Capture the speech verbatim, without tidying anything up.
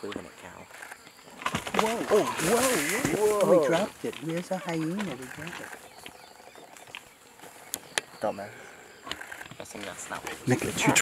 moving it, Cal. Whoa, oh, whoa, whoa. Whoa. We dropped it. Where's a hyena? We dropped it. Dumbass. Guessing that's not what Look at you.